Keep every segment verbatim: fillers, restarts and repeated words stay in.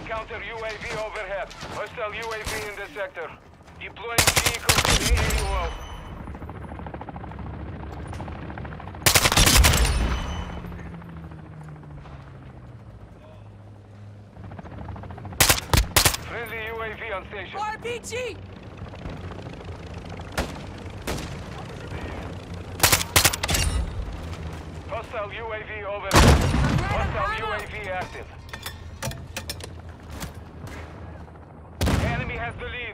counter U A V overhead. Hostile U A V in the sector. Deploying vehicles to the A U O. Friendly U A V on station. R P G! Hostile U A V overhead. Hostile U A V active. Enemy has the lead.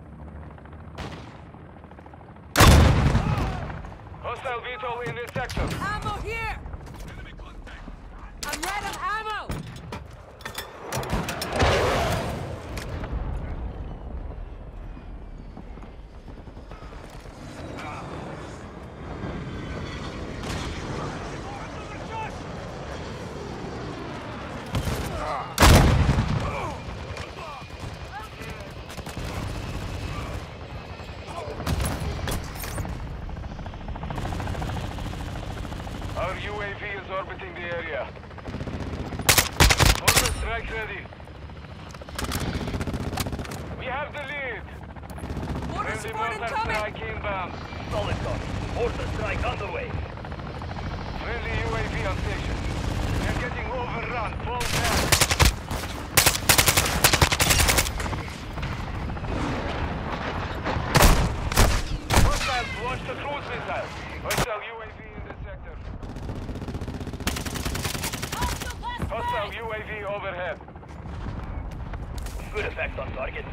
Hostile V TOL in this sector. Ammo here! I'm red of ammo! Our U A V is orbiting the area. Mortar strike ready. We have the lead. Mortar Friendly support mortar incoming! strike inbound. Solid copy. Mortar strike underway. Friendly U A V on station. We are getting overrun. Fall back. Hostiles launched a cruise missile. Hostile U A V in the sector. Hostile U A V overhead. Good effect on target.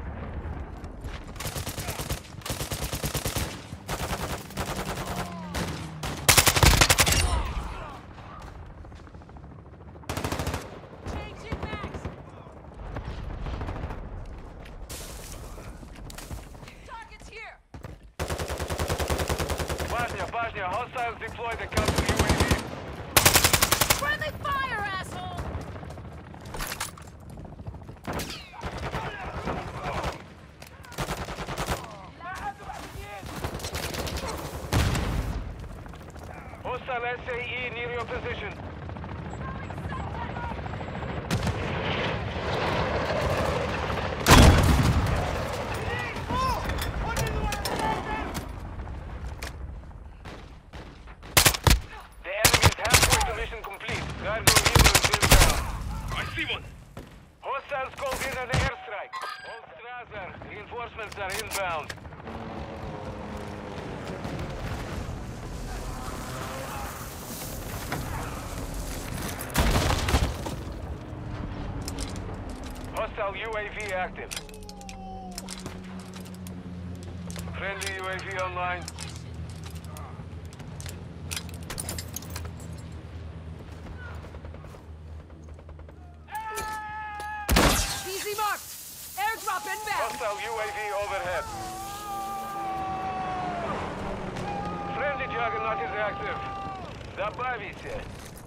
Changing max! Targets here! Bosnia, Bosnia, hostiles deployed the counter U A V. Friendly fire, asshole! Hostile S A E near your position. The enemy is halfway to mission complete. Cargo helo is inbound. I see one. Hostiles called in an airstrike. All Strasser, reinforcements are inbound. Hostile U A V active. Friendly U A V online. Easy marked! Airdrop inbound! Hostile U A V overhead. Friendly Juggernaut is active. Добавите.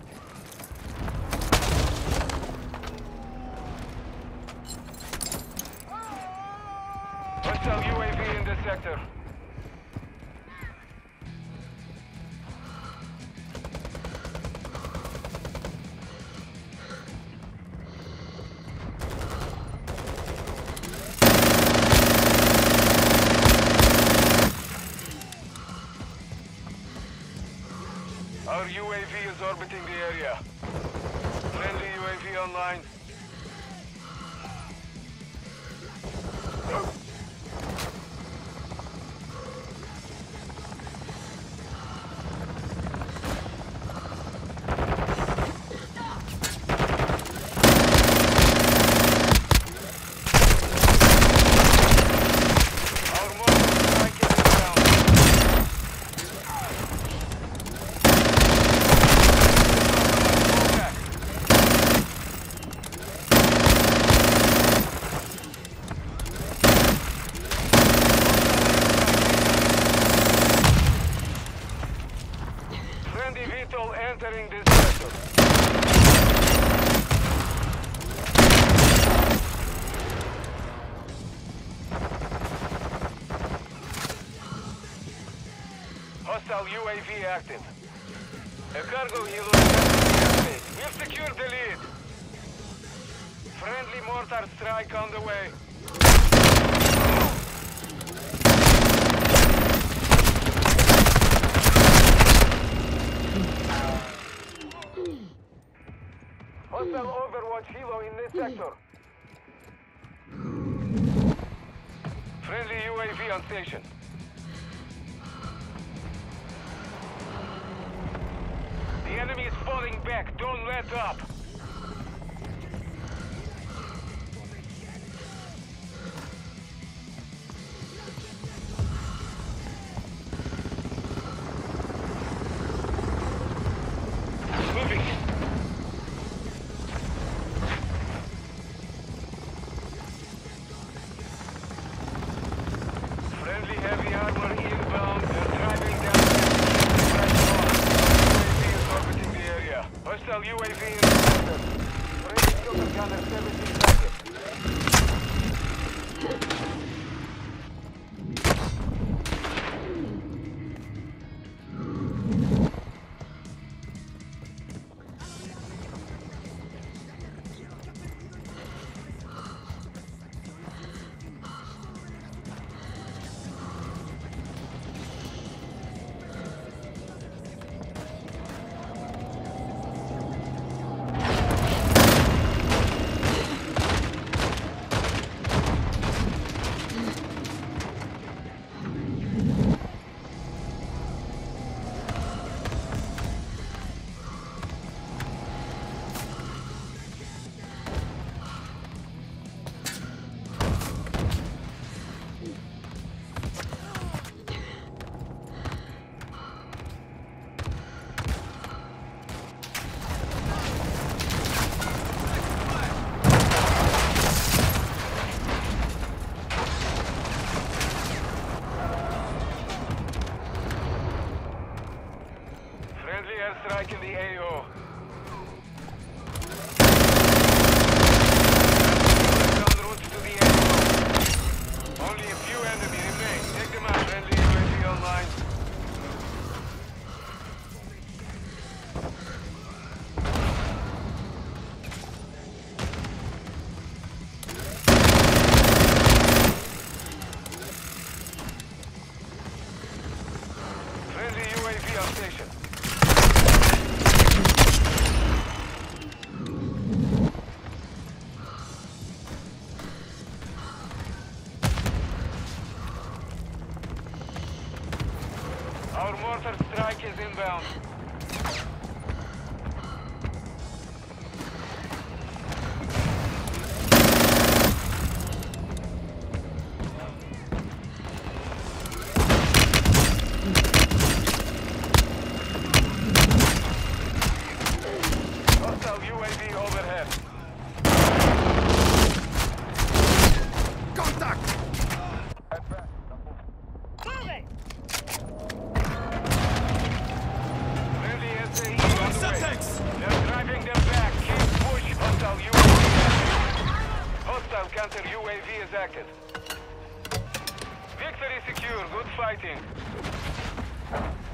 Hostile U A V in this sector. Our U A V is orbiting the area. Friendly U A V online. Our mortar strike is inbound. Fall back. Friendly V TOL entering this sector. Hostile U A V active. A cargo helo is active. We've secured the lead. Friendly mortar strike on the way. Hostile Overwatch helo in this sector. Friendly U A V on station. The enemy is falling back. Don't let up. Moving. Friendly heavy armor inbound. They're driving down. U A V is orbiting the area. Hostile U A V in the sector. Friendly filter gunner seventeen seconds. Friendly airstrike in the A O. En route to the A O. Only a few enemy remain. Take them out. Friendly U A V online. Friendly U A V on station. Our mortar strike is inbound. Hostile U A V overhead. Contact! Moving! Friendly S A E on the way. Semtex! They're driving them back. Keep push. Hostile U A V active. Hostile counter U A V is active. Victory secure. Good fighting.